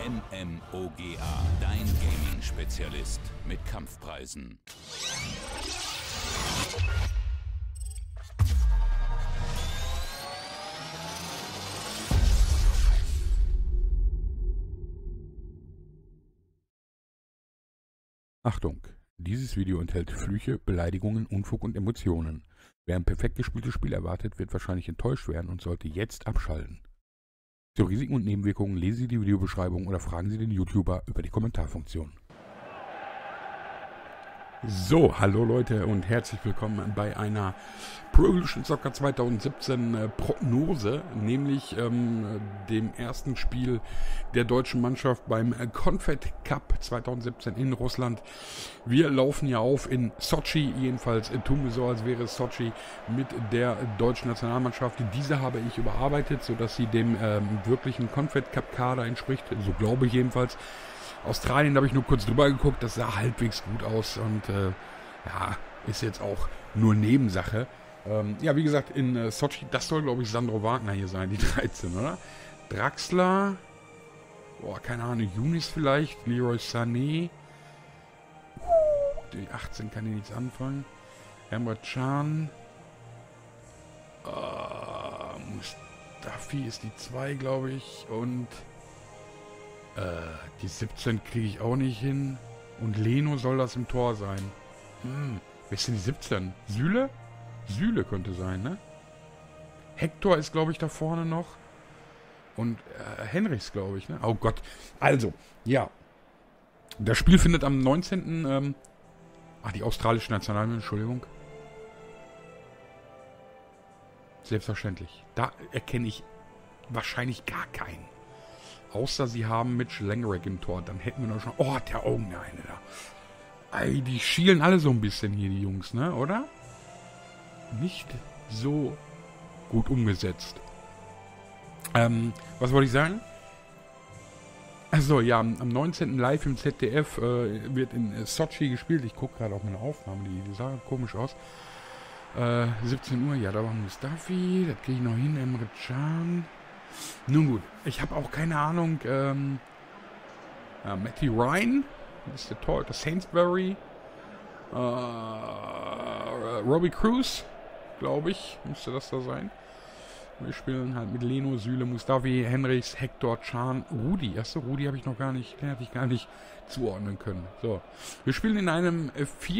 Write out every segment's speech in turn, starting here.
MMOGA, dein Gaming-Spezialist mit Kampfpreisen. Achtung, dieses Video enthält Flüche, Beleidigungen, Unfug und Emotionen. Wer ein perfekt gespieltes Spiel erwartet, wird wahrscheinlich enttäuscht werden und sollte jetzt abschalten. Zu Risiken und Nebenwirkungen lesen Sie die Videobeschreibung oder fragen Sie den YouTuber über die Kommentarfunktion. So, hallo Leute und herzlich willkommen bei einer Pro Evolution Soccer 2017 Prognose, nämlich dem ersten Spiel der deutschen Mannschaft beim Confed Cup 2017 in Russland. Wir laufen ja auf in Sochi, jedenfalls tun wir so, als wäre es Sochi mit der deutschen Nationalmannschaft. Diese habe ich überarbeitet, sodass sie dem wirklichen Confed Cup Kader entspricht, so glaube ich jedenfalls. Australien habe ich nur kurz drüber geguckt, das sah halbwegs gut aus und ja, ist jetzt auch nur Nebensache. Ja, wie gesagt, in Sochi, das soll glaube ich Sandro Wagner hier sein, die 13, oder? Draxler, boah, keine Ahnung, Younis vielleicht, Leroy Sané, die 18 kann hier nichts anfangen, Emre Can, Mustafi ist die 2, glaube ich, und die 17 kriege ich auch nicht hin. Und Leno soll das im Tor sein. Wer ist denn die 17? Süle? Süle könnte sein, ne? Hector ist, glaube ich, da vorne noch. Und Henrichs, glaube ich, ne? Oh Gott. Also, ja. Das Spiel findet am 19. Die australische Nationalmannschaft, Entschuldigung. Selbstverständlich. Da erkenne ich wahrscheinlich gar keinen. Außer sie haben Mitch Langerack im Tor. Dann hätten wir noch schon... Oh, der Augen, der eine da. Ey, die schielen alle so ein bisschen hier, die Jungs, ne? Oder? Nicht so gut umgesetzt. Was wollte ich sagen? Achso, ja, am 19. live im ZDF wird in Sochi gespielt. Ich gucke gerade auf meine Aufnahme, die sah komisch aus. 17 Uhr, ja, da war Mustafi. Das kriege ich noch hin, Emre Can. Nun gut, ich habe auch keine Ahnung, Matty Ryan ist der Torhüter, Sainsbury, Robbie Cruz, glaube ich, müsste das da sein. Wir spielen halt mit Leno, Süle, Mustafi, Henrichs, Hector, Can, Rudi. Achso, Rudi habe ich noch gar nicht, den hatte ich gar nicht zuordnen können. So, wir spielen in einem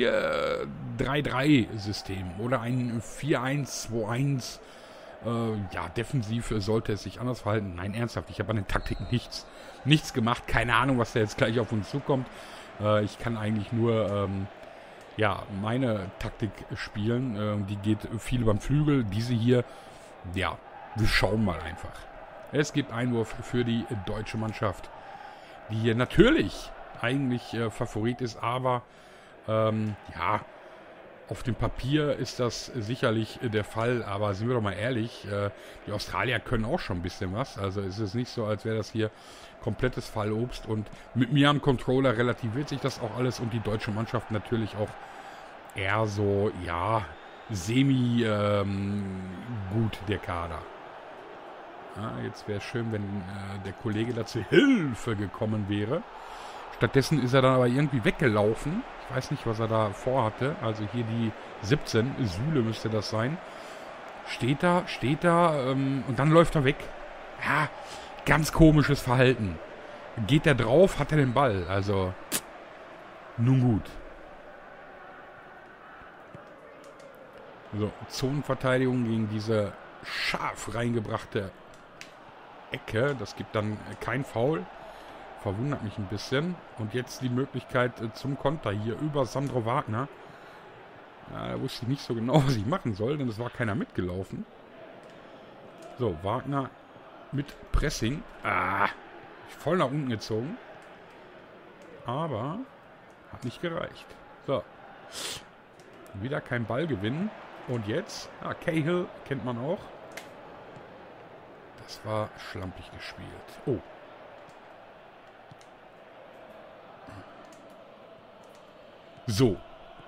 4-3-3-System oder ein 4-1-2-1. Ja, defensiv sollte es sich anders verhalten. Nein, ernsthaft, ich habe an den Taktiken nichts gemacht. Keine Ahnung, was da jetzt gleich auf uns zukommt. Ich kann eigentlich nur, ja, meine Taktik spielen. Die geht viel beim Flügel. Diese hier, ja, wir schauen mal einfach. Es gibt Einwurf für die deutsche Mannschaft, die hier natürlich eigentlich Favorit ist, aber, ja, auf dem Papier ist das sicherlich der Fall, aber sind wir doch mal ehrlich, die Australier können auch schon ein bisschen was. Also es ist nicht so, als wäre das hier komplettes Fallobst. Und mit mir am Controller relativiert sich das auch alles und die deutsche Mannschaft natürlich auch eher so, ja, semi gut, der Kader. Ja, jetzt wäre es schön, wenn der Kollege da zur Hilfe gekommen wäre. Stattdessen ist er dann aber irgendwie weggelaufen. Ich weiß nicht, was er da vorhatte. Also hier die 17, Süle müsste das sein. Steht da, und dann läuft er weg. Ja, ganz komisches Verhalten. Geht der drauf, hat er den Ball. Also, nun gut. So, Zonenverteidigung gegen diese scharf reingebrachte Ecke. Das gibt dann kein Foul. Verwundert mich ein bisschen. Und jetzt die Möglichkeit zum Konter hier über Sandro Wagner. Ja, da wusste ich nicht so genau, was ich machen soll, denn es war keiner mitgelaufen. So, Wagner mit Pressing. Voll nach unten gezogen. Aber hat nicht gereicht. So. Wieder kein Ballgewinn. Und jetzt, Cahill kennt man auch. Das war schlampig gespielt. Oh. So.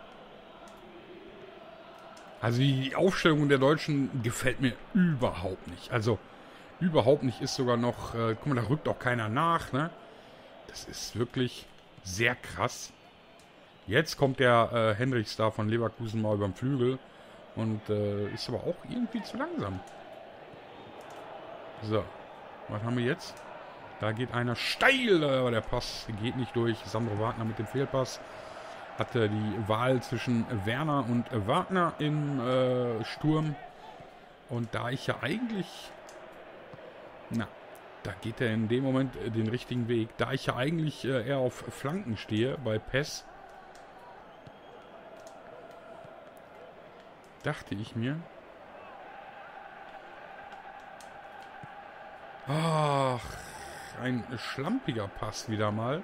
Also die Aufstellung der Deutschen gefällt mir überhaupt nicht. Also überhaupt nicht, ist sogar noch, guck mal, da rückt auch keiner nach, ne? Das ist wirklich sehr krass. Jetzt kommt der Henrichs da von Leverkusen mal über den Flügel. Und ist aber auch irgendwie zu langsam. So. Was haben wir jetzt? Da geht einer steil, aber der Pass geht nicht durch. Sandro Wagner mit dem Fehlpass. Hatte die Wahl zwischen Werner und Wagner im Sturm. Und da ich ja eigentlich... Na, da geht er in dem Moment den richtigen Weg. Da ich ja eigentlich eher auf Flanken stehe bei PES, dachte ich mir... Ach, ein schlampiger Pass wieder mal.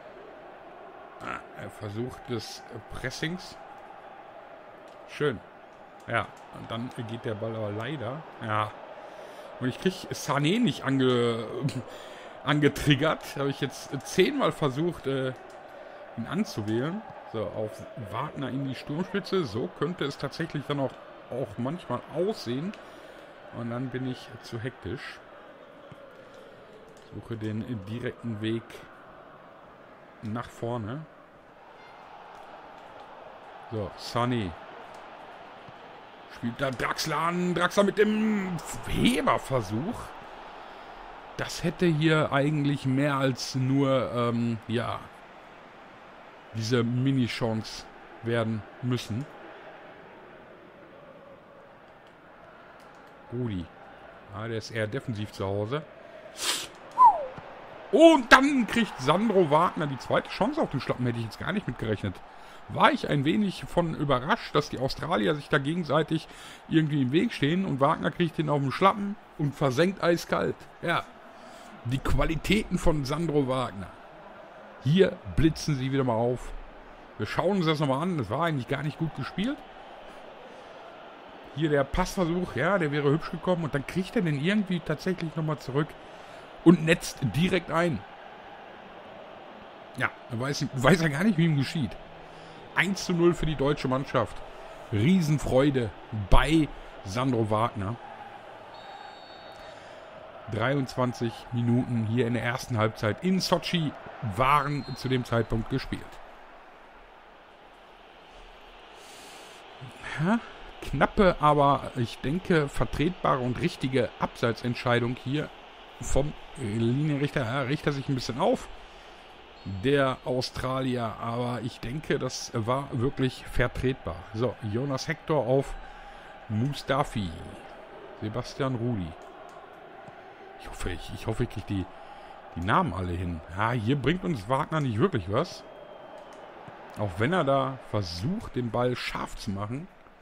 Er versucht des Pressings. Schön. Ja, und dann geht der Ball aber leider. Ja. Und ich kriege Sané nicht angetriggert. Habe ich jetzt 10-mal versucht, ihn anzuwählen. So, auf Wagner in die Sturmspitze. So könnte es tatsächlich dann auch manchmal aussehen. Und dann bin ich zu hektisch. Suche den direkten Weg nach vorne. So, Sané. Spielt da Draxler an. Draxler mit dem Heberversuch. Das hätte hier eigentlich mehr als nur, ja, diese Mini-Chance werden müssen. Rudi. Ja, der ist eher defensiv zu Hause. Und dann kriegt Sandro Wagner die zweite Chance auf den Schlappen. Hätte ich jetzt gar nicht mitgerechnet. War ich ein wenig von überrascht, dass die Australier sich da gegenseitig irgendwie im Weg stehen. Und Wagner kriegt den auf den Schlappen und versenkt eiskalt. Ja, die Qualitäten von Sandro Wagner. Hier blitzen sie wieder mal auf. Wir schauen uns das nochmal an. Das war eigentlich gar nicht gut gespielt. Hier der Passversuch, ja, der wäre hübsch gekommen. Und dann kriegt er den irgendwie tatsächlich nochmal zurück. Und netzt direkt ein. Ja, weiß er gar nicht, wie ihm geschieht. 1:0 für die deutsche Mannschaft. Riesenfreude bei Sandro Wagner. 23 Minuten hier in der ersten Halbzeit in Sochi waren zu dem Zeitpunkt gespielt. Ja, knappe, aber ich denke vertretbare und richtige Abseitsentscheidung hier vom Linienrichter. Ja, Richter sich ein bisschen auf. Der Australier, aber ich denke, das war wirklich vertretbar. So, Jonas Hector auf Mustafi. Sebastian Rudi. Ich hoffe, ich kriege die Namen alle hin. Ja, hier bringt uns Wagner nicht wirklich was. Auch wenn er da versucht, den Ball scharf zu machen.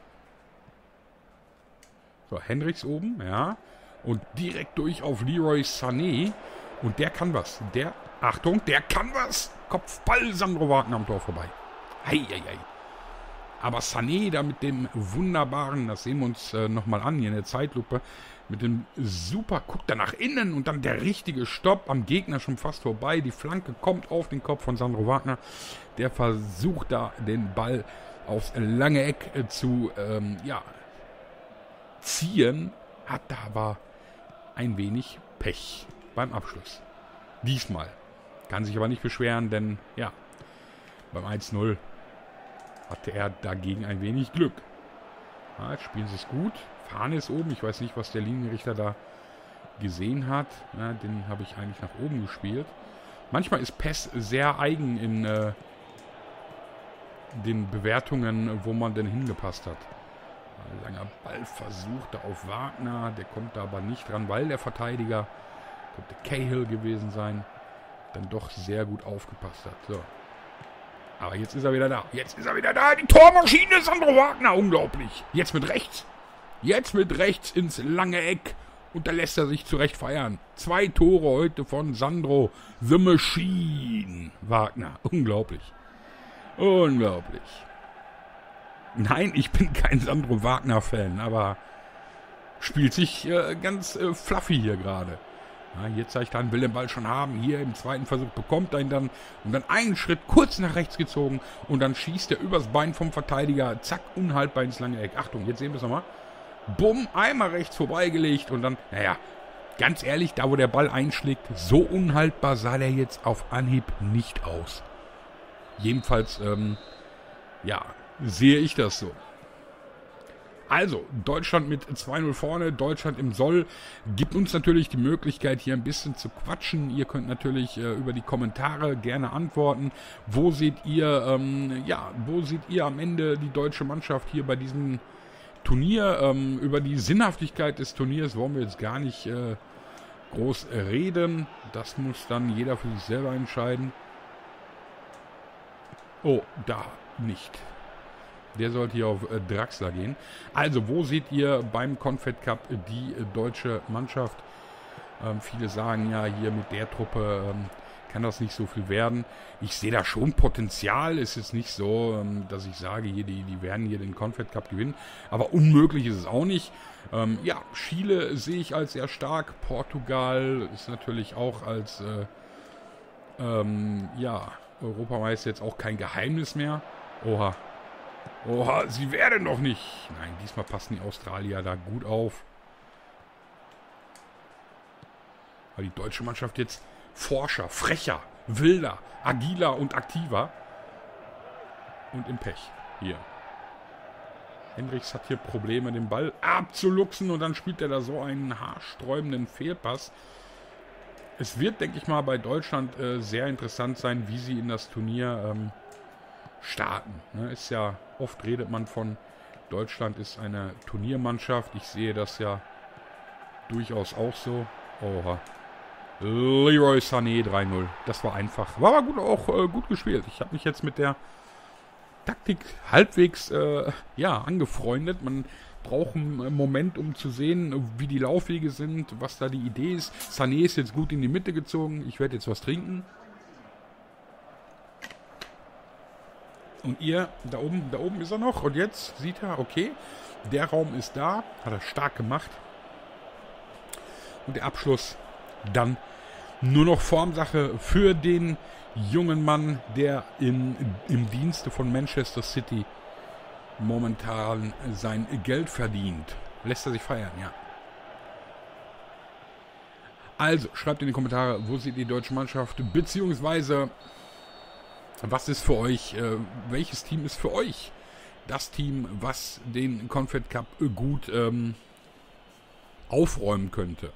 So, Henrichs oben, ja. Und direkt durch auf Leroy Sané. Und der kann was. Achtung, der kann was. Kopfball, Sandro Wagner am Tor vorbei. Heieiei. Aber Sané da mit dem wunderbaren, das sehen wir uns nochmal an hier in der Zeitlupe, mit dem super, guckt er nach innen und dann der richtige Stopp am Gegner schon fast vorbei. Die Flanke kommt auf den Kopf von Sandro Wagner. Der versucht da den Ball aufs lange Eck zu ziehen, hat da aber ein wenig Pech beim Abschluss. Diesmal. Kann sich aber nicht beschweren, denn ja, beim 1:0 hatte er dagegen ein wenig Glück. Ja, jetzt spielen sie es gut. Fahne ist oben. Ich weiß nicht, was der Linienrichter da gesehen hat. Ja, den habe ich eigentlich nach oben gespielt. Manchmal ist PES sehr eigen in den Bewertungen, wo man denn hingepasst hat. Ein langer Ballversuch da auf Wagner. Der kommt da aber nicht dran, weil der Verteidiger, könnte Cahill gewesen sein, dann doch sehr gut aufgepasst hat. So. Aber jetzt ist er wieder da. Jetzt ist er wieder da. Die Tormaschine Sandro Wagner. Unglaublich. Jetzt mit rechts. Jetzt mit rechts ins lange Eck. Und da lässt er sich zurecht feiern. 2 Tore heute von Sandro The Machine Wagner. Unglaublich. Unglaublich. Nein, ich bin kein Sandro Wagner-Fan, aber spielt sich ganz fluffy hier gerade. Ja, hier zeigt er an, will den Ball schon haben. Hier im zweiten Versuch bekommt er ihn dann. Und dann einen Schritt kurz nach rechts gezogen. Und dann schießt er übers Bein vom Verteidiger. Zack, unhaltbar ins lange Eck. Achtung, jetzt sehen wir es nochmal. Bumm, einmal rechts vorbeigelegt. Und dann, naja, ganz ehrlich, da wo der Ball einschlägt, so unhaltbar sah der jetzt auf Anhieb nicht aus. Jedenfalls, ja, sehe ich das so. Also, Deutschland mit 2-0 vorne, Deutschland im Soll, gibt uns natürlich die Möglichkeit, hier ein bisschen zu quatschen. Ihr könnt natürlich über die Kommentare gerne antworten. Wo seht ihr, wo seht ihr am Ende die deutsche Mannschaft hier bei diesem Turnier? Über die Sinnhaftigkeit des Turniers wollen wir jetzt gar nicht groß reden. Das muss dann jeder für sich selber entscheiden. Oh, da nicht. Der sollte hier auf Draxler gehen. Also, wo seht ihr beim Confed Cup die deutsche Mannschaft? Viele sagen ja, hier mit der Truppe kann das nicht so viel werden. Ich sehe da schon Potenzial. Es ist nicht so, dass ich sage, hier die werden hier den Confed Cup gewinnen. Aber unmöglich ist es auch nicht. Ja, Chile sehe ich als sehr stark. Portugal ist natürlich auch als Europameister jetzt auch kein Geheimnis mehr. Oha. Oha, sie werden doch nicht. Nein, diesmal passen die Australier da gut auf. Weil die deutsche Mannschaft jetzt forscher, frecher, wilder, agiler und aktiver. Und im Pech. Hier. Hendricks hat hier Probleme, den Ball abzuluxen. Und dann spielt er da so einen haarsträubenden Fehlpass. Es wird, denke ich mal, bei Deutschland sehr interessant sein, wie sie in das Turnier starten. Ne? Ist ja, oft redet man von, Deutschland ist eine Turniermannschaft. Ich sehe das ja durchaus auch so. Oha. Leroy Sané 3-0. Das war einfach. War aber gut, auch gut gespielt. Ich habe mich jetzt mit der Taktik halbwegs angefreundet. Man braucht einen Moment, um zu sehen, wie die Laufwege sind, was da die Idee ist. Sané ist jetzt gut in die Mitte gezogen. Ich werde jetzt was trinken. Und ihr, da oben ist er noch. Und jetzt sieht er, okay, der Raum ist da. Hat er stark gemacht. Und der Abschluss dann nur noch Formsache für den jungen Mann, der im Dienste von Manchester City momentan sein Geld verdient. Lässt er sich feiern, ja. Also, schreibt in die Kommentare, wo seht ihr die deutsche Mannschaft, beziehungsweise was ist für euch, welches Team ist für euch das Team, was den Confed Cup gut aufräumen könnte?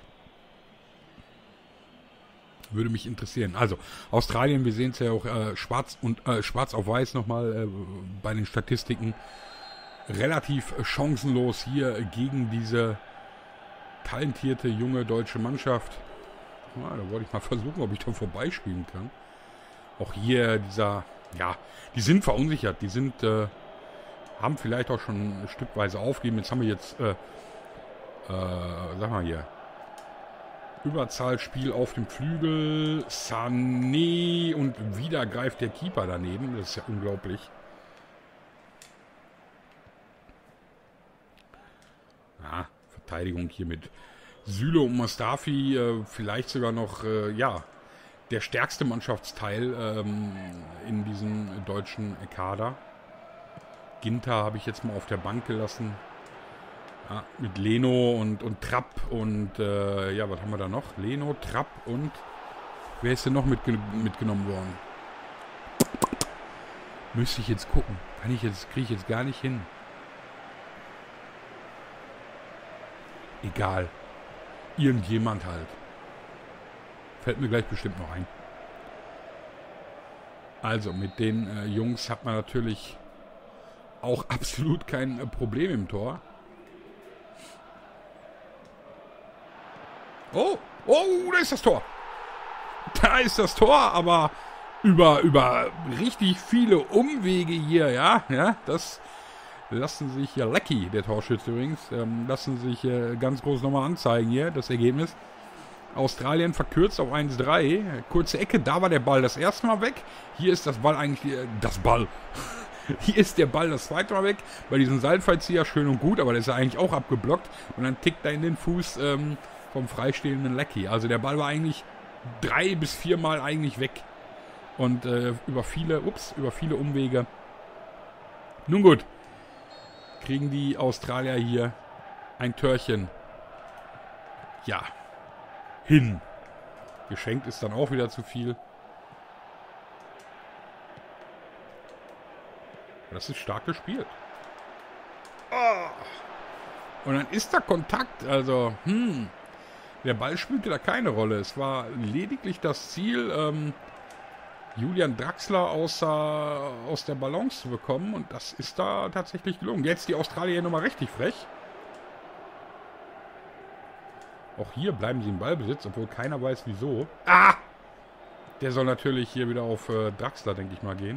Würde mich interessieren. Also, Australien, wir sehen es ja auch schwarz auf weiß nochmal bei den Statistiken. Relativ chancenlos hier gegen diese talentierte junge deutsche Mannschaft. Ja, da wollte ich mal versuchen, ob ich da vorbeispielen kann. Auch hier die sind verunsichert. Die sind, haben vielleicht auch schon stückweise aufgegeben. Jetzt haben wir jetzt, sag mal hier, Überzahlspiel auf dem Flügel. Sané und wieder greift der Keeper daneben. Das ist ja unglaublich. Ja, Verteidigung hier mit Süle und Mustafi. Vielleicht sogar noch, der stärkste Mannschaftsteil in diesem deutschen Kader. Ginter habe ich jetzt mal auf der Bank gelassen. Ja, mit Leno und Trapp und was haben wir da noch? Leno, Trapp und wer ist denn noch mitgenommen worden? Müsste ich jetzt gucken. Kriege ich jetzt gar nicht hin. Egal. Irgendjemand halt. Fällt mir gleich bestimmt noch ein. Also, mit den Jungs hat man natürlich auch absolut kein Problem im Tor. Oh, da ist das Tor. Da ist das Tor, aber über richtig viele Umwege hier, ja, das lassen sich hier, Lecky, der Torschütze übrigens, lassen sich ganz groß nochmal anzeigen hier, das Ergebnis. Australien verkürzt auf 1-3. Kurze Ecke, da war der Ball das erste Mal weg. Hier ist das Ball eigentlich, Hier ist der Ball das zweite Mal weg. Bei diesem Seilfallzieher schön und gut, aber der ist ja eigentlich auch abgeblockt. Und dann tickt er in den Fuß vom freistehenden Lecky. Also der Ball war eigentlich 3 bis 4 Mal eigentlich weg. Und über viele Umwege. Nun gut. Kriegen die Australier hier ein Törchen. Ja. hin. Geschenkt ist dann auch wieder zu viel. Das ist stark gespielt. Oh. Und dann ist da Kontakt. Also, der Ball spielte da keine Rolle. Es war lediglich das Ziel, Julian Draxler aus der Balance zu bekommen. Und das ist da tatsächlich gelungen. Jetzt die Australier nochmal richtig frech. Auch hier bleiben sie im Ballbesitz, obwohl keiner weiß, wieso. Ah! Der soll natürlich hier wieder auf Draxler, denke ich mal, gehen.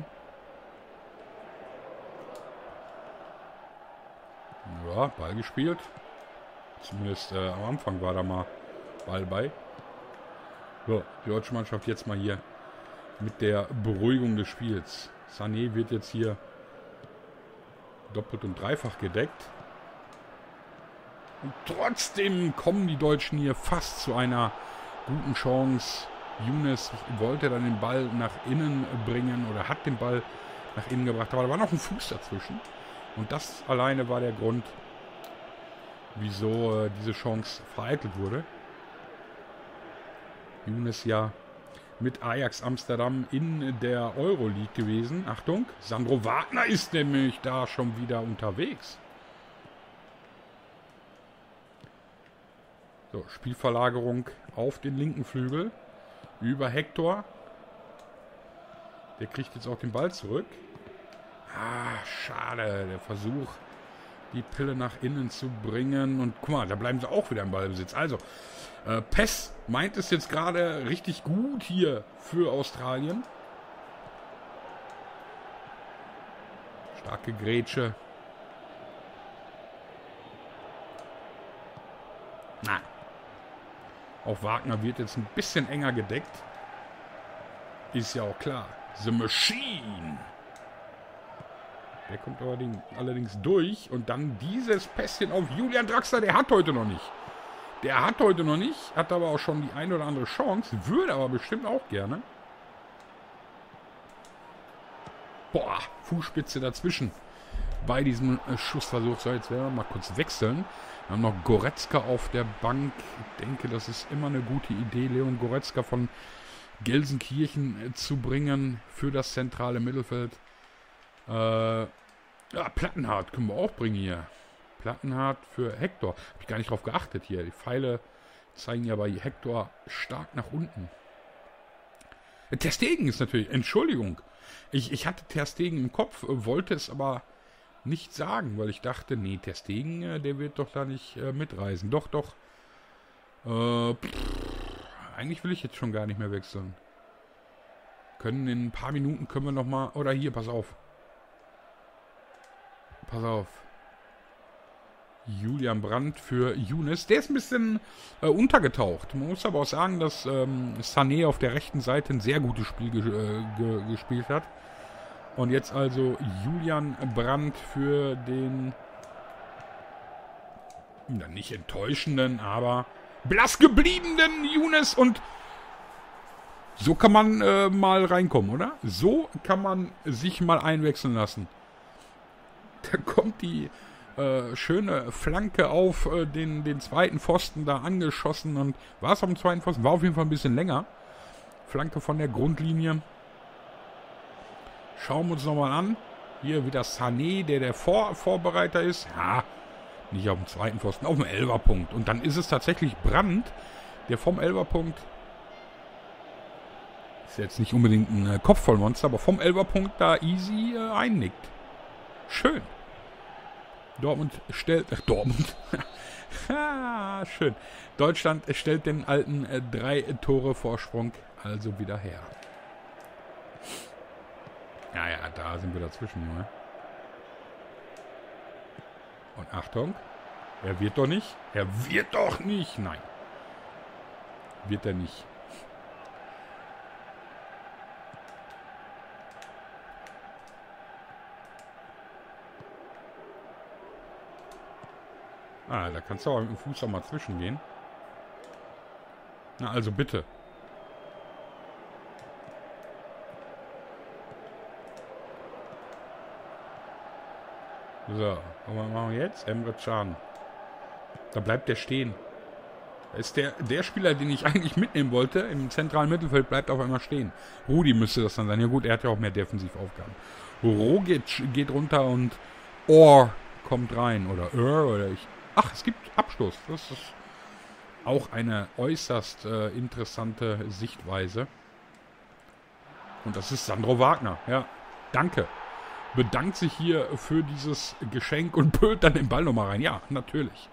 Ja, Ball gespielt. Zumindest am Anfang war da mal Ball bei. So, die deutsche Mannschaft jetzt mal hier mit der Beruhigung des Spiels. Sané wird jetzt hier doppelt und dreifach gedeckt. Und trotzdem kommen die Deutschen hier fast zu einer guten Chance. Younes wollte dann den Ball nach innen bringen oder hat den Ball nach innen gebracht. Aber da war noch ein Fuß dazwischen. Und das alleine war der Grund, wieso diese Chance vereitelt wurde. Younes ja mit Ajax Amsterdam in der Euroleague gewesen. Achtung, Sandro Wagner ist nämlich da schon wieder unterwegs. So, Spielverlagerung auf den linken Flügel. Über Hector. Der kriegt jetzt auch den Ball zurück. Ah, schade. Der Versuch, die Pille nach innen zu bringen. Und guck mal, da bleiben sie auch wieder im Ballbesitz. Also, PES meint es jetzt gerade richtig gut hier für Australien. Starke Grätsche. Nein. Auch Wagner wird jetzt ein bisschen enger gedeckt. Ist ja auch klar. The Machine. Der kommt allerdings durch. Und dann dieses Pässchen auf Julian Draxler. Der hat heute noch nicht. Hat aber auch schon die ein oder andere Chance. Würde aber bestimmt auch gerne. Boah, Fußspitze dazwischen. Bei diesem Schussversuch. So, jetzt werden wir mal kurz wechseln. Wir haben noch Goretzka auf der Bank. Ich denke, das ist immer eine gute Idee, Leon Goretzka von Gelsenkirchen zu bringen für das zentrale Mittelfeld. Ja, Plattenhardt können wir auch bringen hier. Plattenhardt für Hector. Habe ich gar nicht drauf geachtet hier. Die Pfeile zeigen ja bei Hector stark nach unten. Ter Stegen ist natürlich, Entschuldigung. Ich hatte Ter Stegen im Kopf, wollte es aber nicht sagen, weil ich dachte, nee, Ter Stegen, der wird doch da nicht mitreisen. Doch. Eigentlich will ich jetzt schon gar nicht mehr wechseln. In ein paar Minuten können wir nochmal... Oder hier, pass auf. Julian Brandt für Younes. Der ist ein bisschen untergetaucht. Man muss aber auch sagen, dass Sané auf der rechten Seite ein sehr gutes Spiel gespielt hat. Und jetzt also Julian Brandt für den nicht enttäuschenden, aber blass gebliebenen Younes. Und so kann man mal reinkommen, oder? So kann man sich mal einwechseln lassen. Da kommt die schöne Flanke auf den zweiten Pfosten da angeschossen. Und war es am zweiten Pfosten? War auf jeden Fall ein bisschen länger. Flanke von der Grundlinie. Schauen wir uns nochmal an. Hier wieder Sané, der Vorbereiter ist. Ja, nicht auf dem zweiten Pfosten, auf dem Elferpunkt. Und dann ist es tatsächlich Brandt, der vom Elferpunkt, ist jetzt nicht unbedingt ein Kopfvollmonster, aber vom Elferpunkt da easy einnickt. Schön. Dortmund. Schön. Deutschland stellt den alten 3 Tore Vorsprung also wieder her. Ja, da sind wir dazwischen, Junge. Und Achtung. Er wird doch nicht. Nein. Wird er nicht. Da kannst du aber mit dem Fuß auch mal zwischengehen. Na, also bitte. So, was machen wir jetzt? Emre Can. Da bleibt der stehen. Ist der Spieler, den ich eigentlich mitnehmen wollte, im zentralen Mittelfeld, bleibt auf einmal stehen. Rudi müsste das dann sein. Ja gut, er hat ja auch mehr Defensivaufgaben. Rogic geht runter und Orr kommt rein. Oder ich. Ach, es gibt Abstoß. Das ist auch eine äußerst interessante Sichtweise. Und das ist Sandro Wagner. Ja, danke. Bedankt sich hier für dieses Geschenk und pölt dann den Ball nochmal rein. Ja, natürlich.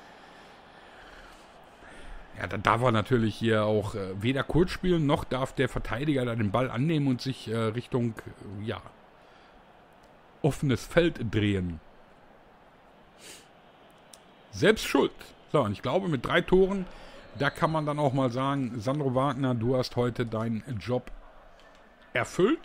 Ja, da darf er natürlich hier auch weder kurz spielen, noch darf der Verteidiger da den Ball annehmen und sich Richtung, ja, offenes Feld drehen. Selbst schuld. So, und ich glaube, mit 3 Toren, da kann man dann auch mal sagen, Sandro Wagner, du hast heute deinen Job erfüllt.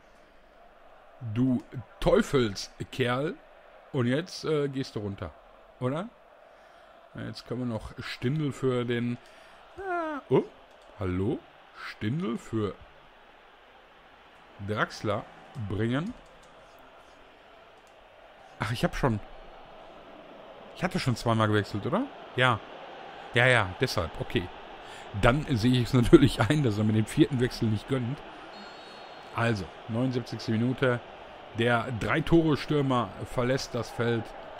Du Teufelskerl. Und jetzt gehst du runter. Oder? Jetzt können wir noch Stindl für den... oh, hallo? Stindl für Draxler bringen. Ach, ich hatte schon zweimal gewechselt, oder? Ja. Ja, deshalb, okay. Dann sehe ich es natürlich ein, dass er mit dem 4. Wechsel nicht gönnt. Also, 79. Minute. Der 3-Tore-Stürmer verlässt das Feld.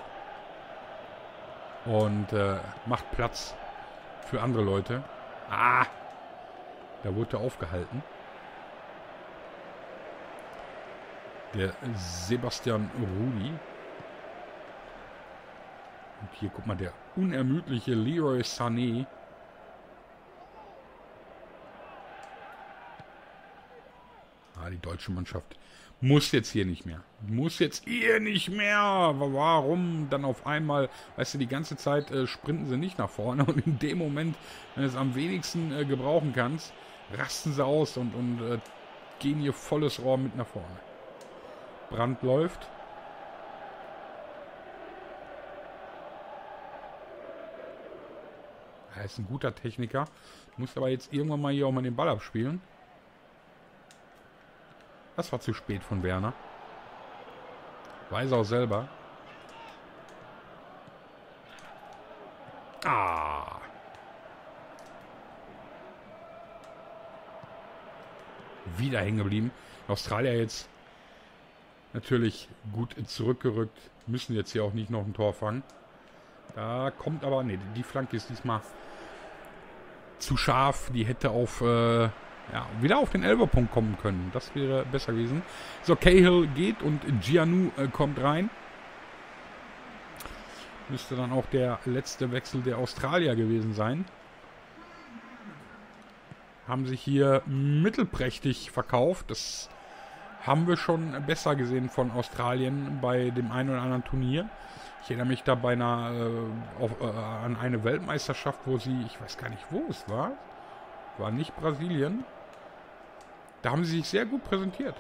Und macht Platz für andere Leute. Ah! Da wurde er aufgehalten. Der Sebastian Rudi. Und hier, guck mal, der unermüdliche Leroy Sané. Die deutsche Mannschaft muss jetzt hier nicht mehr. Warum dann auf einmal, weißt du, die ganze Zeit sprinten sie nicht nach vorne und in dem Moment, wenn du es am wenigsten gebrauchen kannst, rasten sie aus und gehen hier volles Rohr mit nach vorne. Brandt läuft. Er ist ein guter Techniker. Muss aber jetzt irgendwann mal hier auch mal den Ball abspielen. Das war zu spät von Werner. Weiß auch selber. Ah. Wieder hängen geblieben. Australier jetzt natürlich gut zurückgerückt. Müssen jetzt hier auch nicht noch ein Tor fangen. Da kommt aber... Ne, die Flanke ist diesmal zu scharf. Die hätte auf... wieder auf den Elferpunkt kommen können. Das wäre besser gewesen. So, Cahill geht und Gianu kommt rein. Müsste dann auch der letzte Wechsel der Australier gewesen sein. Haben sich hier mittelprächtig verkauft. Das haben wir schon besser gesehen von Australien bei dem einen oder anderen Turnier. Ich erinnere mich da an eine Weltmeisterschaft, wo sie, ich weiß gar nicht, wo es war. War nicht Brasilien. Da haben sie sich sehr gut präsentiert.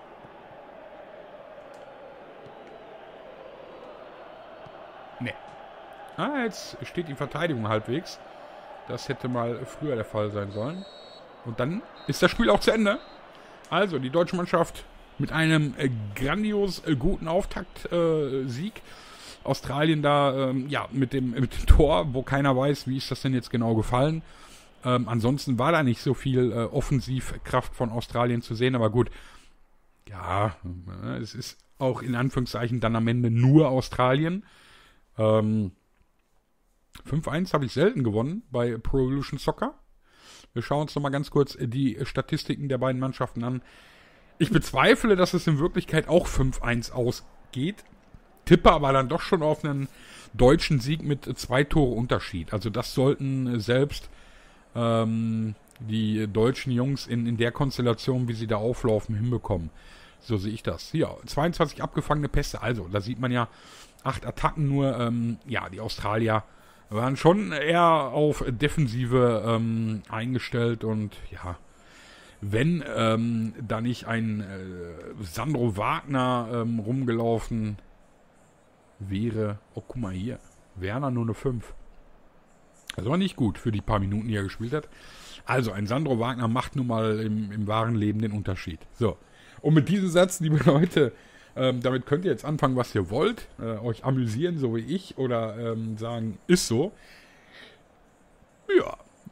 Ne. Jetzt steht die Verteidigung halbwegs. Das hätte mal früher der Fall sein sollen. Und dann ist das Spiel auch zu Ende. Also, die deutsche Mannschaft mit einem grandios guten Auftaktsieg. Australien da, mit dem Tor, wo keiner weiß, wie ist das denn jetzt genau gefallen. Ansonsten war da nicht so viel Offensivkraft von Australien zu sehen, aber gut, ja, es ist auch in Anführungszeichen dann am Ende nur Australien. 5-1 habe ich selten gewonnen bei Pro Evolution Soccer. Wir schauen uns nochmal ganz kurz die Statistiken der beiden Mannschaften an. Ich bezweifle, dass es in Wirklichkeit auch 5-1 ausgeht, tippe aber dann doch schon auf einen deutschen Sieg mit 2 Tore Unterschied. Also das sollten selbst die deutschen Jungs in der Konstellation, wie sie da auflaufen, hinbekommen. So sehe ich das. Ja, 22 abgefangene Pässe. Also, da sieht man ja 8 Attacken nur. Die Australier waren schon eher auf Defensive eingestellt. Und ja, wenn da nicht ein Sandro Wagner rumgelaufen wäre. Oh, guck mal hier. Werner nur eine 5. Das war nicht gut für die paar Minuten, die er gespielt hat. Also, ein Sandro Wagner macht nun mal im wahren Leben den Unterschied. So, und mit diesem Satz, liebe Leute, damit könnt ihr jetzt anfangen, was ihr wollt. Euch amüsieren, so wie ich, oder sagen, ist so. Ja,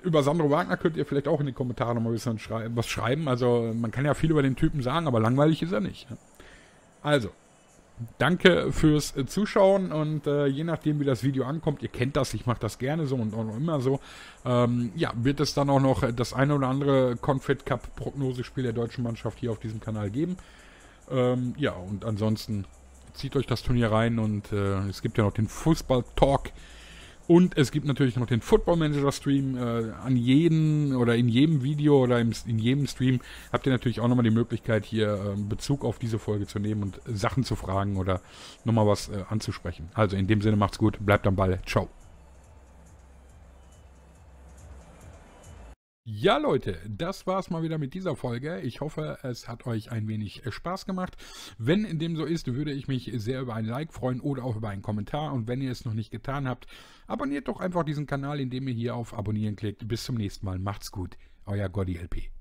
Über Sandro Wagner könnt ihr vielleicht auch in die Kommentare noch mal ein bisschen was schreiben. Also man kann ja viel über den Typen sagen, aber langweilig ist er nicht. Also, danke fürs Zuschauen und je nachdem, wie das Video ankommt, ihr kennt das, ich mache das gerne so und auch noch immer so, ja, wird es dann auch noch das eine oder andere Confed Cup Prognosespiel der deutschen Mannschaft hier auf diesem Kanal geben. Ja, und ansonsten zieht euch das Turnier rein und es gibt ja noch den Fußball-Talk und es gibt natürlich noch den Football Manager Stream. An jedem oder in jedem Video oder in jedem Stream habt ihr natürlich auch nochmal die Möglichkeit, hier Bezug auf diese Folge zu nehmen und Sachen zu fragen oder nochmal was anzusprechen. Also in dem Sinne, macht's gut, bleibt am Ball, ciao. Ja, Leute, das war's mal wieder mit dieser Folge. Ich hoffe, es hat euch ein wenig Spaß gemacht. Wenn dem so ist, würde ich mich sehr über ein Like freuen oder auch über einen Kommentar. Und wenn ihr es noch nicht getan habt, abonniert doch einfach diesen Kanal, indem ihr hier auf Abonnieren klickt. Bis zum nächsten Mal. Macht's gut. Euer Gotti LP.